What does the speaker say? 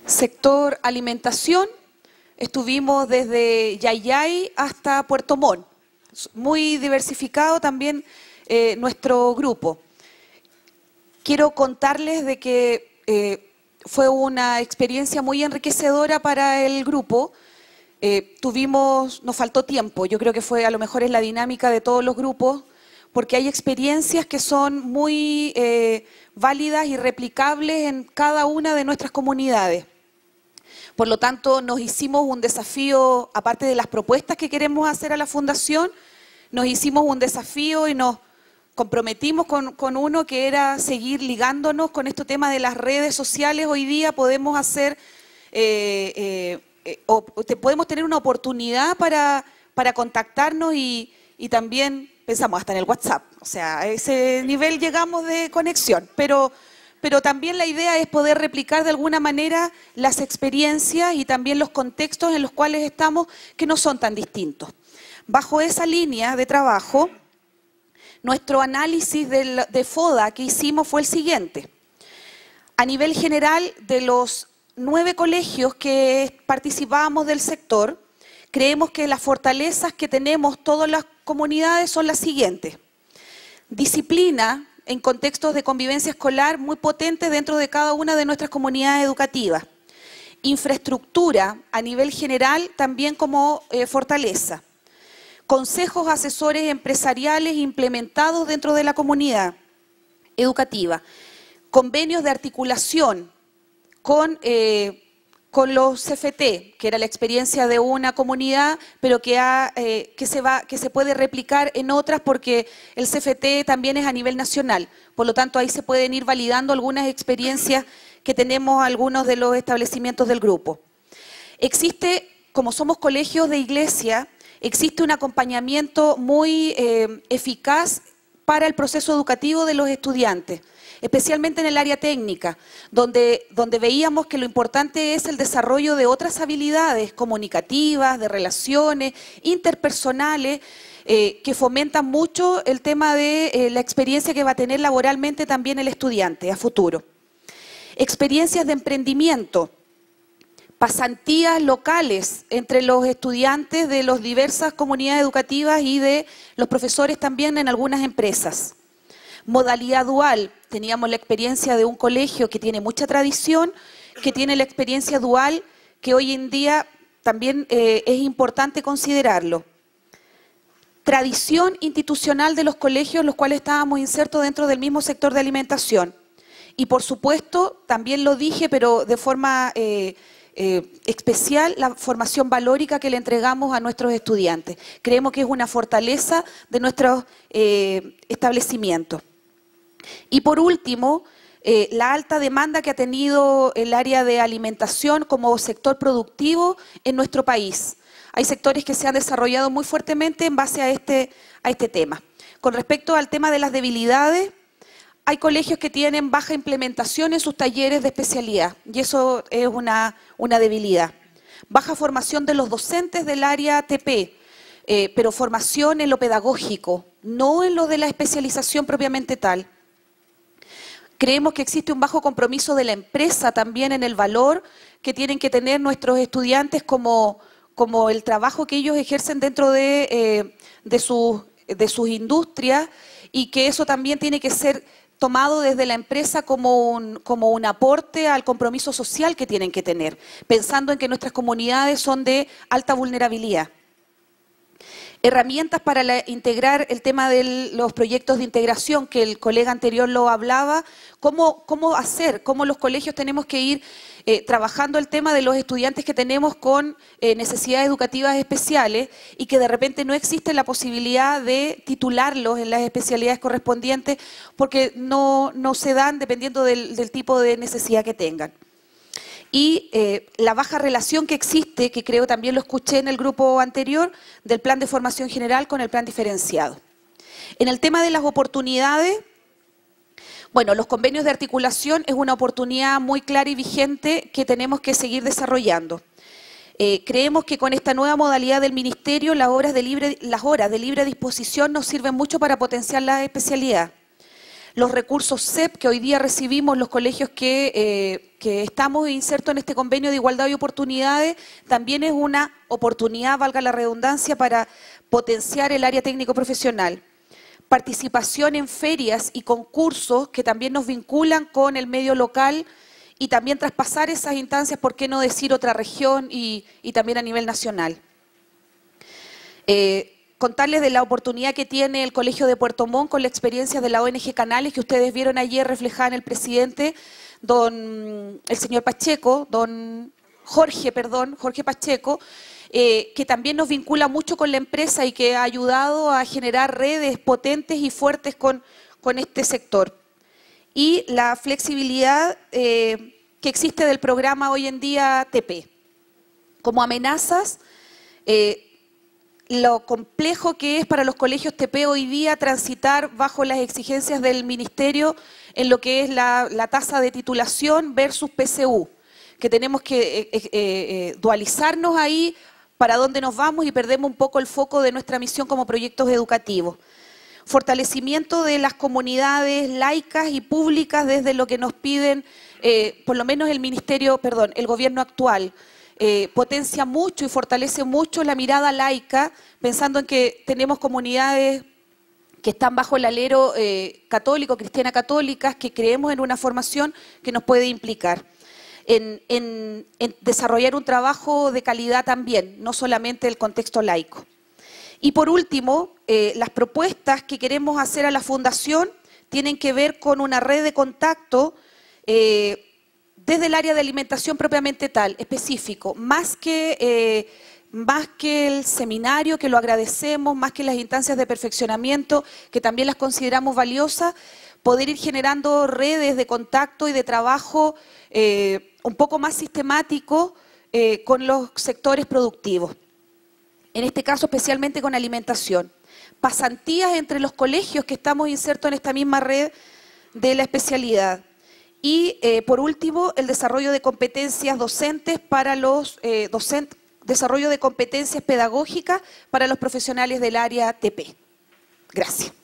Sector alimentación, estuvimos desde Yayay hasta Puerto Montt, muy diversificado también nuestro grupo. Quiero contarles de que fue una experiencia muy enriquecedora para el grupo. Nos faltó tiempo, yo creo que fue a lo mejor es la dinámica de todos los grupos, porque hay experiencias que son muy válidas y replicables en cada una de nuestras comunidades. Por lo tanto, nos hicimos un desafío, aparte de las propuestas que queremos hacer a la Fundación, nos hicimos un desafío y nos comprometimos con uno que era seguir ligándonos con este tema de las redes sociales. Hoy día podemos hacer, podemos tener una oportunidad para contactarnos y también pensamos hasta en el WhatsApp. O sea, a ese nivel llegamos de conexión, pero también la idea es poder replicar de alguna manera las experiencias y también los contextos en los cuales estamos, que no son tan distintos. Bajo esa línea de trabajo, nuestro análisis de FODA que hicimos fue el siguiente. A nivel general, de los 9 colegios que participábamos del sector, creemos que las fortalezas que tenemos todas las comunidades son las siguientes. Disciplina en contextos de convivencia escolar muy potente dentro de cada una de nuestras comunidades educativas. Infraestructura a nivel general también como fortaleza. Consejos asesores empresariales implementados dentro de la comunidad educativa. Convenios de articulación con los CFT, que era la experiencia de una comunidad, pero que se puede replicar en otras porque el CFT también es a nivel nacional. Por lo tanto, ahí se pueden ir validando algunas experiencias que tenemos algunos de los establecimientos del grupo. Existe, como somos colegios de iglesia, existe un acompañamiento muy eficaz para el proceso educativo de los estudiantes, especialmente en el área técnica, donde veíamos que lo importante es el desarrollo de otras habilidades comunicativas, de relaciones, interpersonales, que fomentan mucho el tema de la experiencia que va a tener laboralmente también el estudiante a futuro. Experiencias de emprendimiento, pasantías locales entre los estudiantes de las diversas comunidades educativas y de los profesores también en algunas empresas. Modalidad dual, teníamos la experiencia de un colegio que tiene mucha tradición, que tiene la experiencia dual, que hoy en día también es importante considerarlo. Tradición institucional de los colegios, los cuales estábamos insertos dentro del mismo sector de alimentación. Y por supuesto, también lo dije, pero de forma especial, la formación valórica que le entregamos a nuestros estudiantes. Creemos que es una fortaleza de nuestros establecimientos. Y por último, la alta demanda que ha tenido el área de alimentación como sector productivo en nuestro país. Hay sectores que se han desarrollado muy fuertemente en base a este tema. Con respecto al tema de las debilidades, hay colegios que tienen baja implementación en sus talleres de especialidad y eso es una debilidad. Baja formación de los docentes del área TP, pero formación en lo pedagógico, no en lo de la especialización propiamente tal. Creemos que existe un bajo compromiso de la empresa también en el valor que tienen que tener nuestros estudiantes como el trabajo que ellos ejercen dentro de sus industrias y que eso también tiene que ser tomado desde la empresa como un aporte al compromiso social que tienen que tener, pensando en que nuestras comunidades son de alta vulnerabilidad. Herramientas para integrar el tema de los proyectos de integración, que el colega anterior lo hablaba, cómo los colegios tenemos que ir trabajando el tema de los estudiantes que tenemos con necesidades educativas especiales y que de repente no existe la posibilidad de titularlos en las especialidades correspondientes porque no se dan dependiendo del tipo de necesidad que tengan. Y la baja relación que existe, que creo también lo escuché en el grupo anterior, del plan de formación general con el plan diferenciado. En el tema de las oportunidades, bueno, los convenios de articulación es una oportunidad muy clara y vigente que tenemos que seguir desarrollando. Creemos que con esta nueva modalidad del Ministerio, las horas de libre disposición nos sirven mucho para potenciar la especialidad. los recursos CEP que hoy día recibimos los colegios que estamos insertos en este convenio de igualdad y oportunidades, también es una oportunidad, valga la redundancia, para potenciar el área técnico-profesional. Participación en ferias y concursos que también nos vinculan con el medio local y también traspasar esas instancias, por qué no decir otra región y también a nivel nacional. Contarles de la oportunidad que tiene el Colegio de Puerto Montt con la experiencia de la ONG Canales que ustedes vieron ayer reflejada en el presidente, el señor Pacheco, Jorge Pacheco, que también nos vincula mucho con la empresa y que ha ayudado a generar redes potentes y fuertes con este sector. Y la flexibilidad que existe del programa hoy en día TP. Como amenazas, lo complejo que es para los colegios TP hoy día transitar bajo las exigencias del Ministerio en lo que es la tasa de titulación versus PCU, que tenemos que dualizarnos ahí para dónde nos vamos y perdemos un poco el foco de nuestra misión como proyectos educativos. Fortalecimiento de las comunidades laicas y públicas desde lo que nos piden, por lo menos el gobierno actual. Potencia mucho y fortalece mucho la mirada laica, pensando en que tenemos comunidades que están bajo el alero católico, cristiana católicas, que creemos en una formación que nos puede implicar. En desarrollar un trabajo de calidad también, no solamente el contexto laico. Y por último, las propuestas que queremos hacer a la Fundación tienen que ver con una red de contacto desde el área de alimentación propiamente tal, específico, más que el seminario, que lo agradecemos, más que las instancias de perfeccionamiento, que también las consideramos valiosas, poder ir generando redes de contacto y de trabajo un poco más sistemático con los sectores productivos. En este caso especialmente con alimentación. Pasantías entre los colegios que estamos insertos en esta misma red de la especialidad. Y por último, el desarrollo de competencias docentes para los desarrollo de competencias pedagógicas para los profesionales del área TP. Gracias.